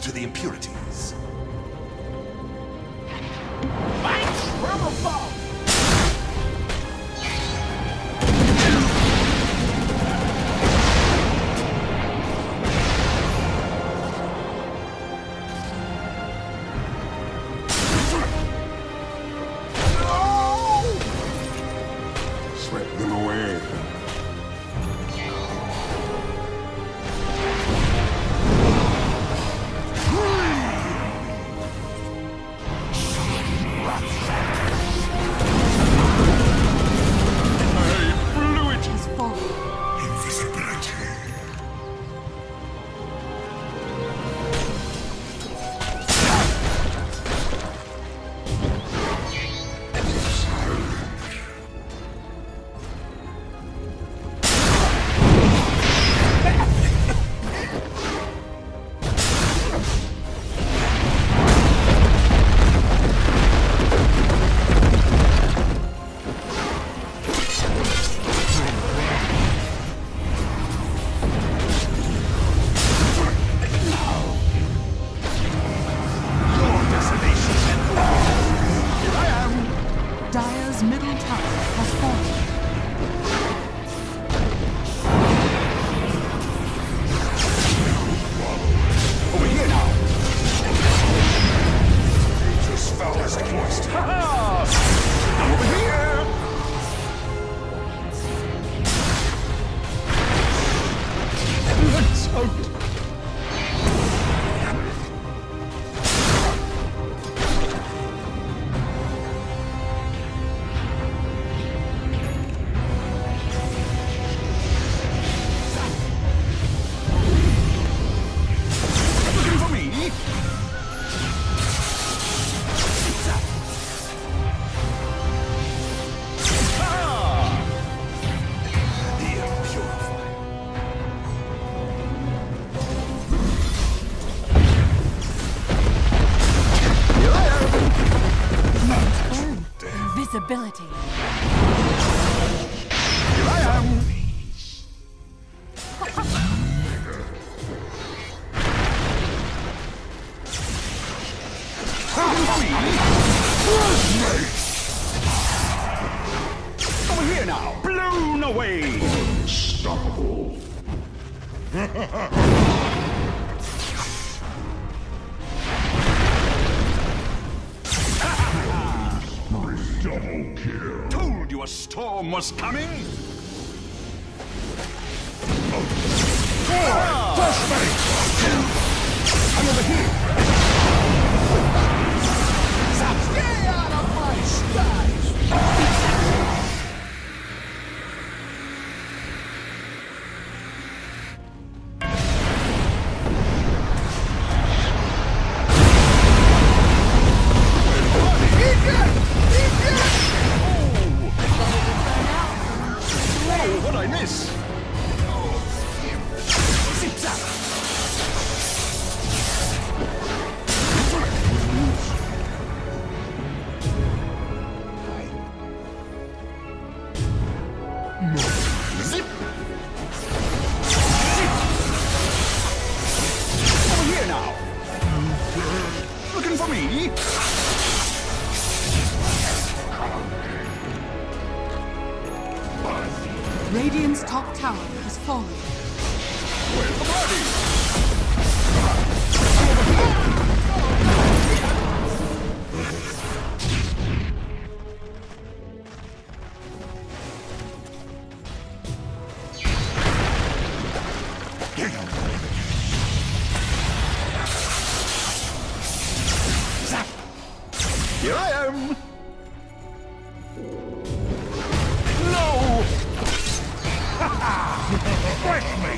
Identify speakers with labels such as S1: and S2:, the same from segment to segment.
S1: to the impurities.
S2: Swept them away.
S3: Dire's middle tower has fallen.
S1: Over here now! Nature's foulest moist. Ha-ha! Now over here! Let's hope.
S3: Invisibility.
S1: Here I am! Over here now! Blown away!
S2: Unstoppable. Double kill.
S1: Told you a storm was coming!
S2: First mate!
S1: I'm over here! Stay out of my skies! What'd I miss? Zip-zap! Zip! Zip! Over here now! Looking for me?
S3: Radiant's top tower has fallen.
S1: Where's the party? Zap! Here I am! No! Break me!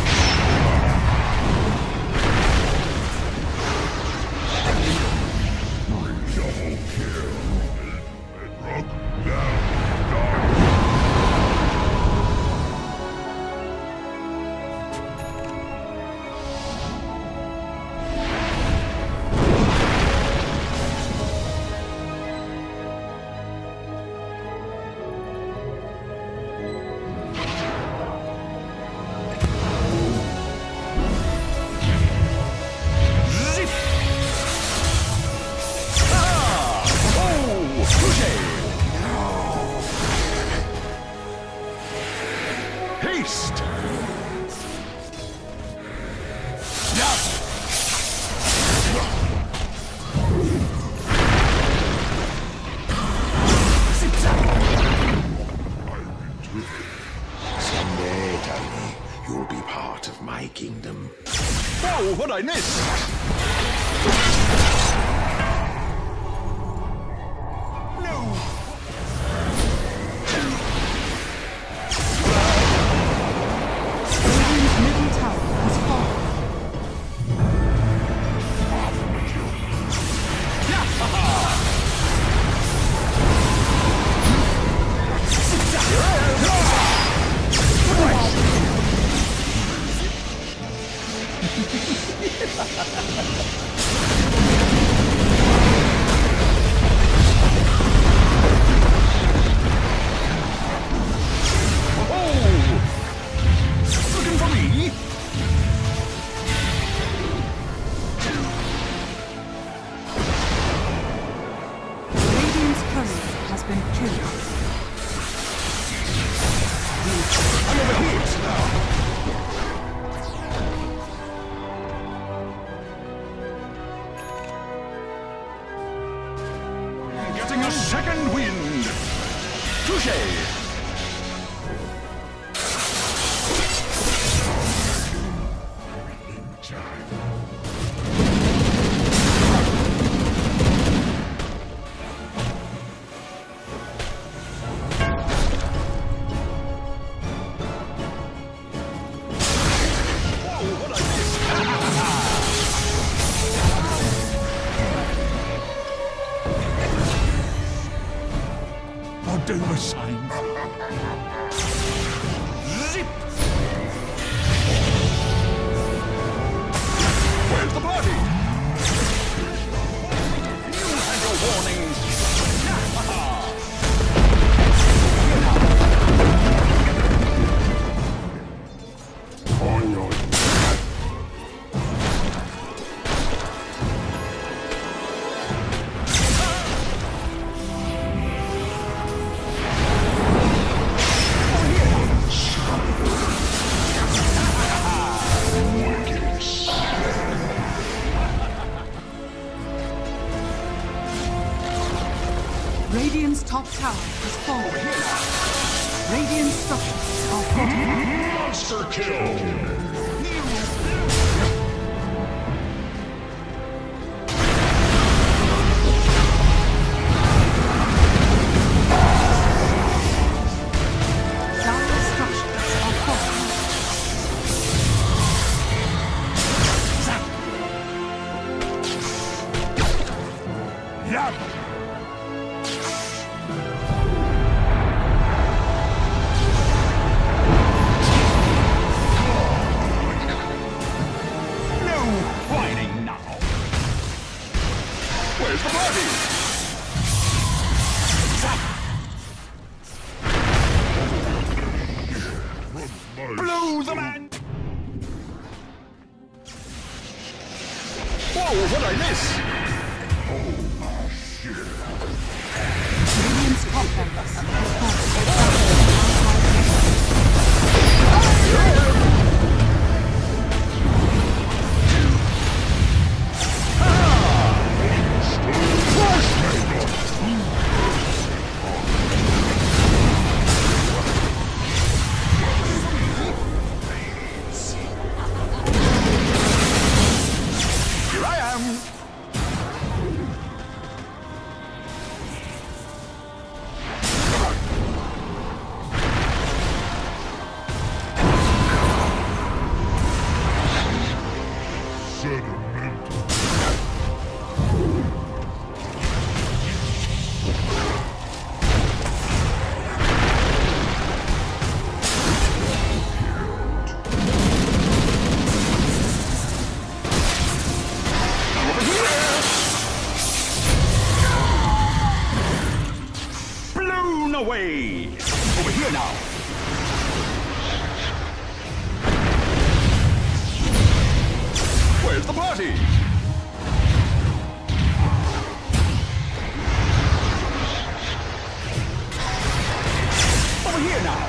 S2: Double kill. Rock down, dark.
S1: I miss? No!
S3: Radiant's middle tower has fallen.
S1: Looking for me?
S3: Radiant's courier has been killed.
S1: I'm overheat now. Getting a second wind. Touché. Doma signs. Zip! Where's the party? You had your warnings.
S3: Radiant's top tower has fallen. Radiant's structures are fortified.
S2: Monster kill!
S3: Dire structures are fortified.
S1: Yap! Where's the party? Blow the man! Whoa, what'd I miss?
S3: Radiant's top barracks has
S1: Here I am! Blown away! Over here now! Where's the party? Over here now!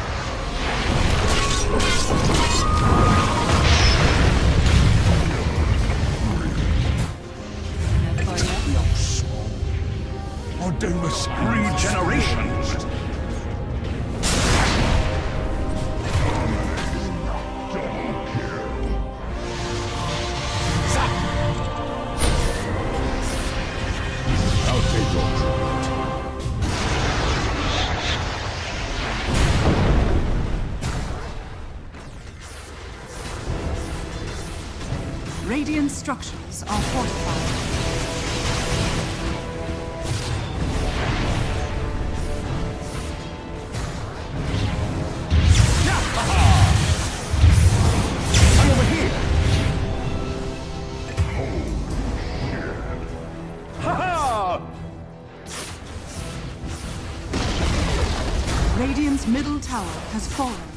S1: Odomus regeneration!
S2: Double kill!
S3: Radiant structures are fortified.
S1: I'm over here. Ha-ha!
S3: Radiant's middle tower has fallen.